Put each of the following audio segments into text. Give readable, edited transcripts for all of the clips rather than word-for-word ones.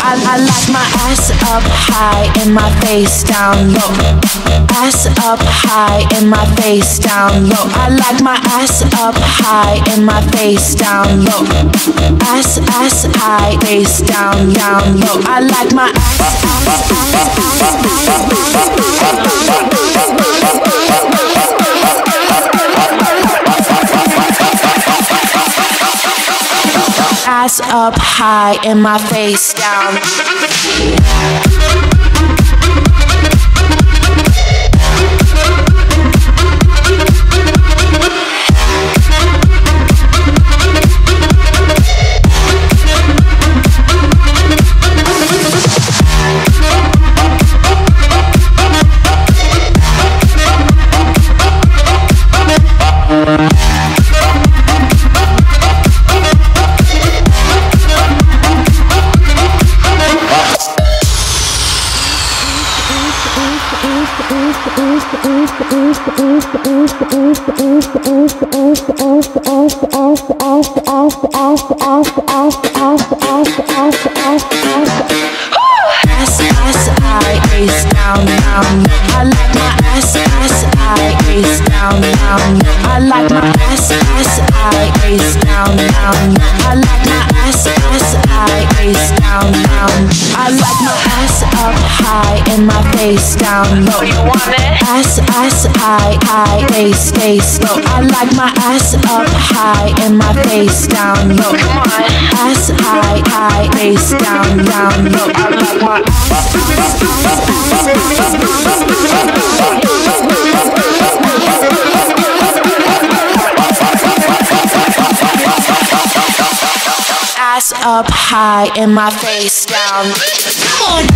I like my ass up high and my face down low. Ass up high and my face down low. I like my ass up high and my face down low. Ass high, face down low. I like my ass up high and my face down. Face down low. You want it? Ass high, face low. I like my ass up high and my face down low. Come on. Ass high, face down low. I like my ass up high and my face down. Come on.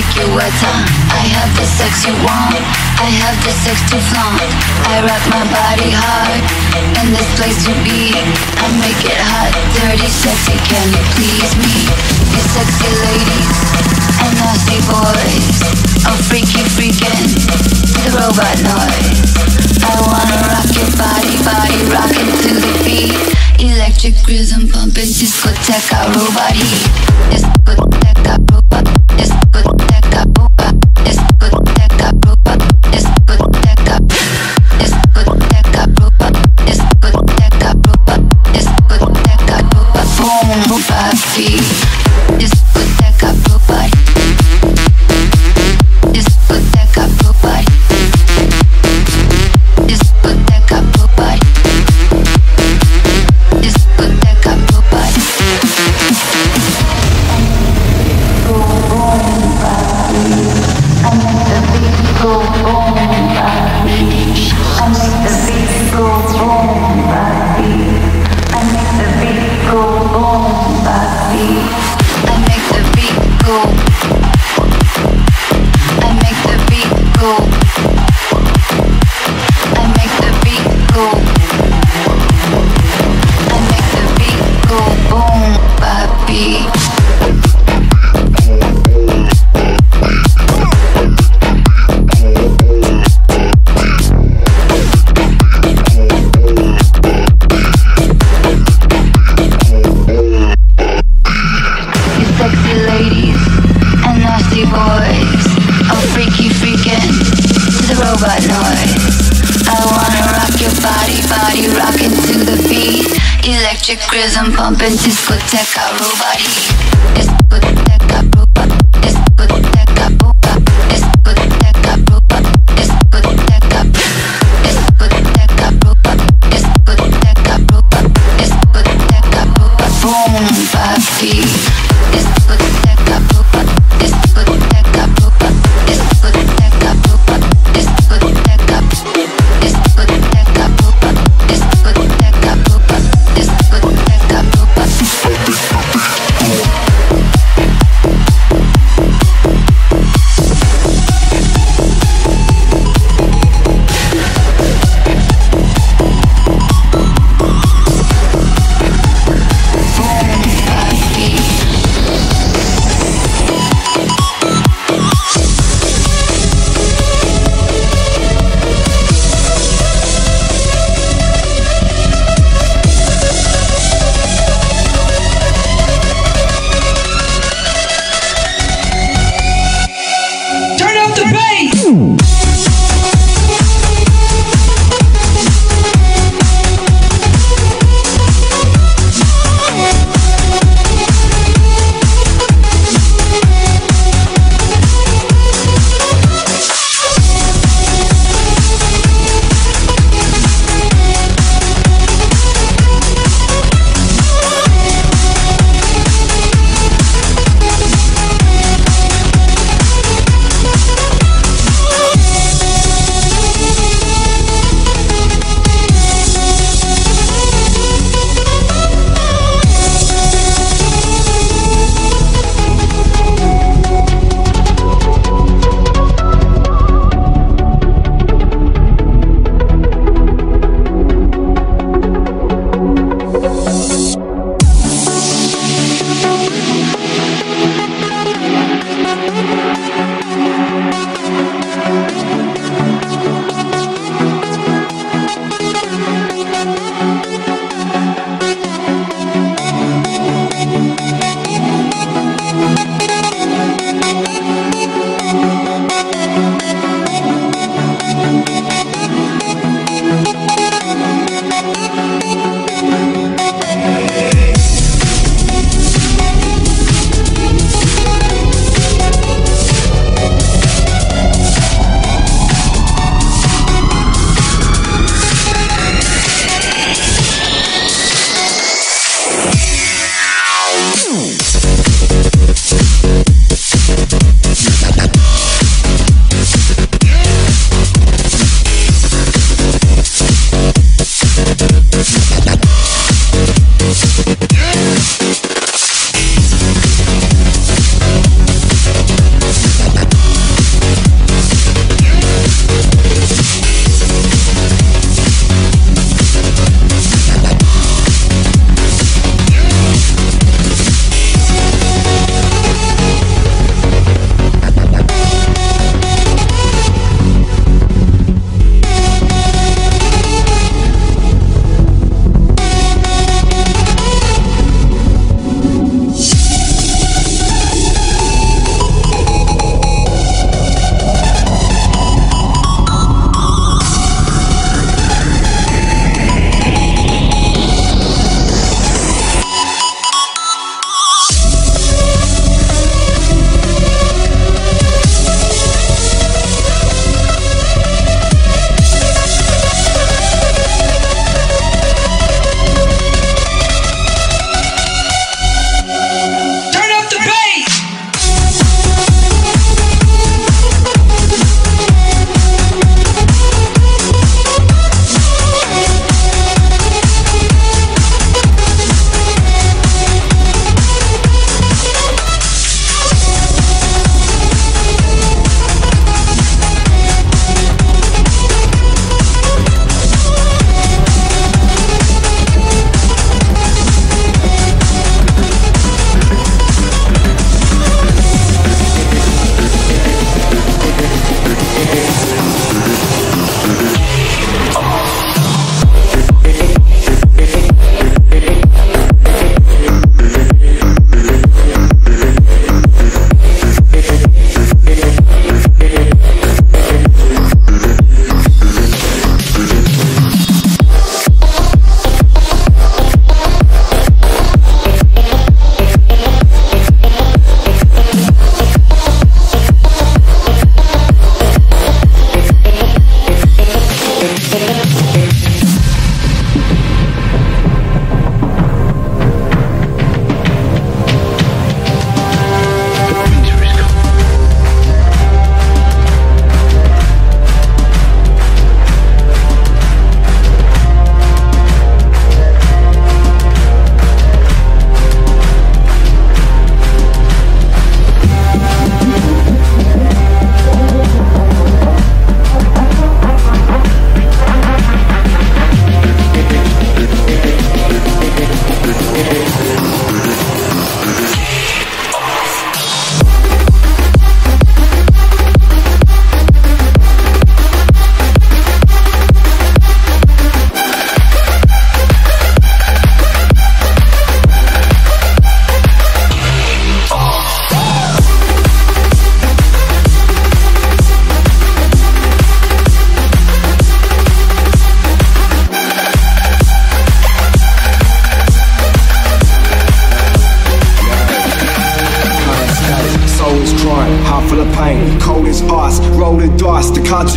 you wetter. I have the sex you want, I have the sex to flaunt. I rock my body hard, in this place to be. I make it hot, dirty, sexy, can you please me? You sexy ladies and nasty boys, I'm freaky freaking the robot noise. I wanna rock your body, body rockin' to the beat. Electric rhythm pumping, discoteca robot heat. Discoteca robot, discoteca robot, discoteca robot, discoteca, discoteca robot, discoteca robot, discoteca robot, boom, robot beat. Discoteca robot, discoteca robot, discoteca robot, discoteca robot. Go boom, body. I make the beat go boom, body. I make the beat go boom, body. I make the beat go boom, body. I make the beat go. I make the beat go. I make the beat go. I make the beat go boom, body. Sexy ladies and nasty boys, I'm freaky freaking to the robot noise. I wanna rock your body, body rockin' to the beat. Electric rhythm pumping, discoteca robot heat. Discoteca robot, discoteca robot, discoteca robot, discoteca, discoteca robot, discoteca robot, discoteca robot, boom, body. Discoteca robot, discoteca robot, discoteca robot, discoteca, discoteca robot, discoteca robot, discoteca robot.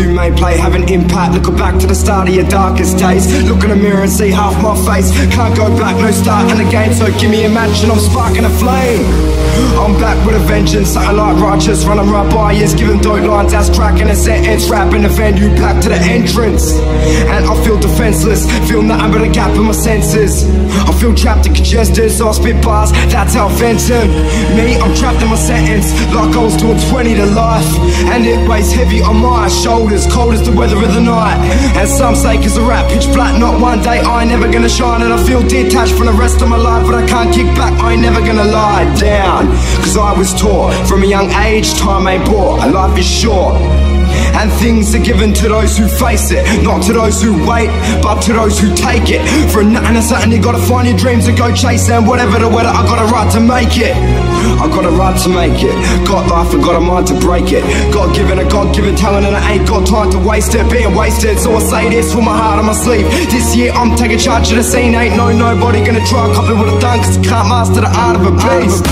you may play, have an impact. Look back to the start of your darkest days. Look in the mirror and see half my face. Can't go back, no start in the game, so give me a match and I'm sparking a flame. I'm back with a vengeance, something like righteous, running right by years, giving dope lines, ass cracking a sentence, rapping a venue, back to the entrance. And I feel defenseless, feel nothing but a gap in my senses. I feel trapped and congested, so I spit bars, that's how I vent them. Me, I'm trapped in my sentence, like I was doing 20 to life. And it weighs heavy on my shoulders, cold as the weather of the night. And some say cause I rap pitch black, not one day I ain't never gonna shine. And I feel detached from the rest of my life, but I can't kick back, I ain't never gonna lie down. Cause I was taught from a young age, time ain't bought, life is short. And things are given to those who face it, not to those who wait, but to those who take it. For nothing and something, you gotta find your dreams and go chase them. Whatever the weather, I got a right to make it. I got a right to make it. Got life and got a mind to break it. God-given, a God-given talent, and I ain't got time to waste it. Being wasted, so I say this with my heart on my sleeve. This year I'm taking charge of the scene. Ain't nobody gonna try and copy what I've done, cause I can't master the art of a beast.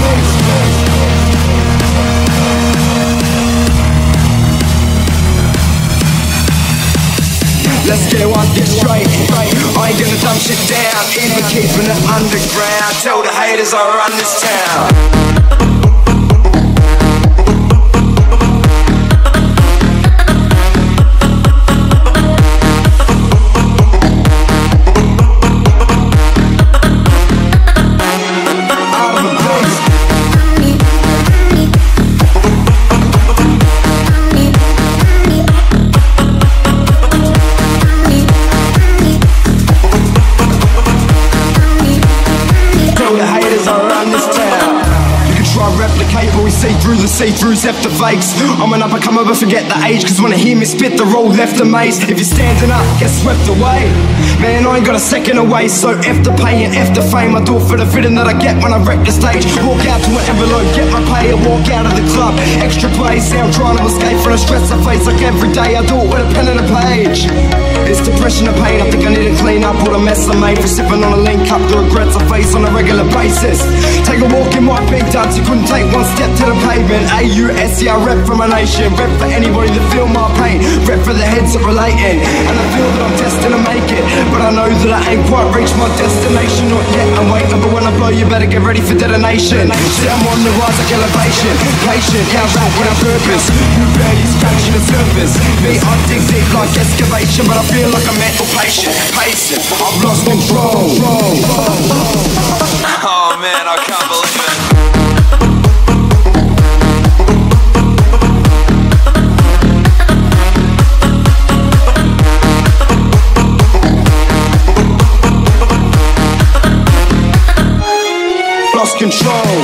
Let's get one thing straight. I ain't gonna dumb shit down, even keeping it underground. Tell the haters I run this town. See-throughs left the fakes. I'm an up-and-comer but forget the age, cause when I hear me spit the road left the maze. If you're standing up, get swept away. Man, I ain't got a second away, so F the pay and F the fame. I do it for the feeling that I get when I wreck the stage. Walk out to an envelope, get my pay and walk out of the club. Extra play, say I'm trying to escape from the stress I face. Like every day I do it with a pen and a page. It's depression and pain, I think I need to clean up all the mess I made for sipping on a lean cup, the regrets I face on a regular basis. Take a walk in my big duds, you couldn't take one step to the pavement. A-U-S-E, I rep for my nation, rep for anybody that feel my pain, rep for the heads that relating. And I feel that I'm destined to make it, but I know that I ain't quite reached my destination. Not yet, I'm waiting, but when I blow you better get ready for detonation. See, I'm on the rise like elevation, patient, yeah, I rap with a purpose. You barely scratching the surface. Me, I dig deep like excavation, but I feel like a mental patient, pacing. I've lost control. Oh man, I can't believe it. Lost control.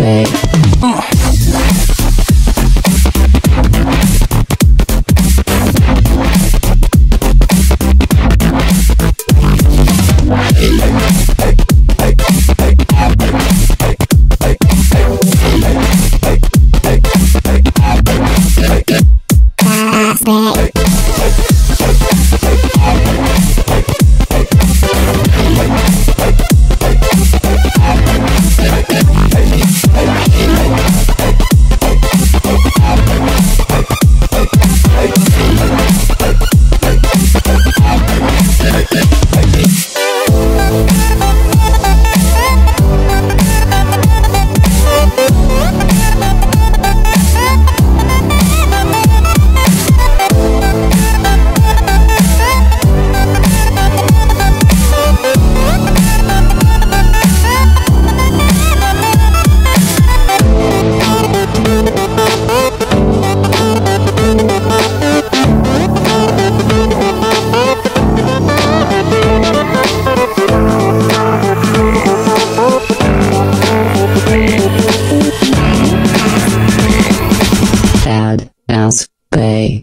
Bay. Ass Bay.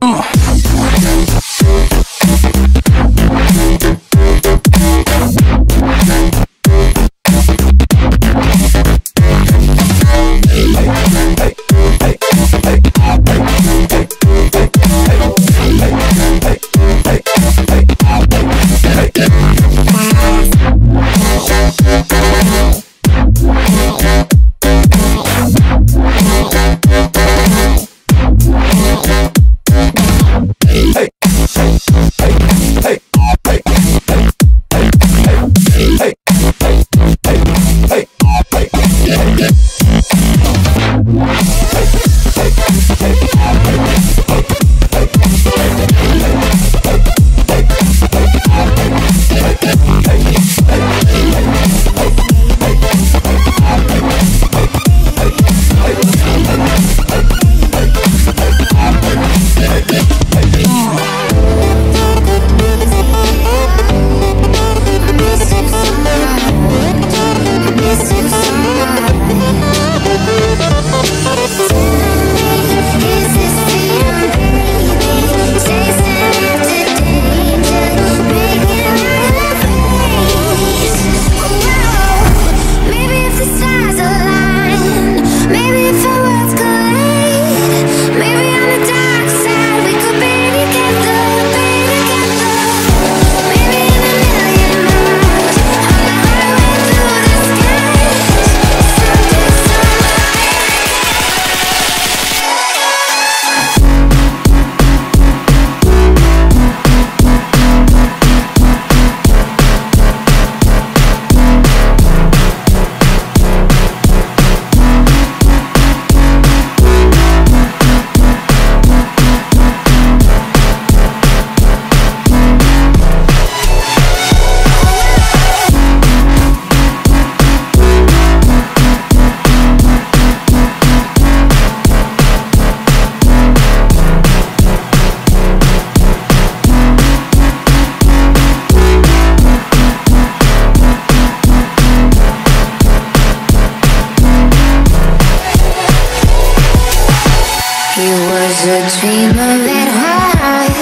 A dreamer at heart,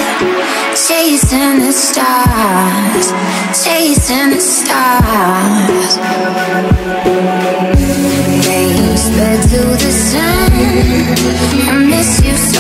chasing the stars, chasing the stars. Names led to the sun. I miss you so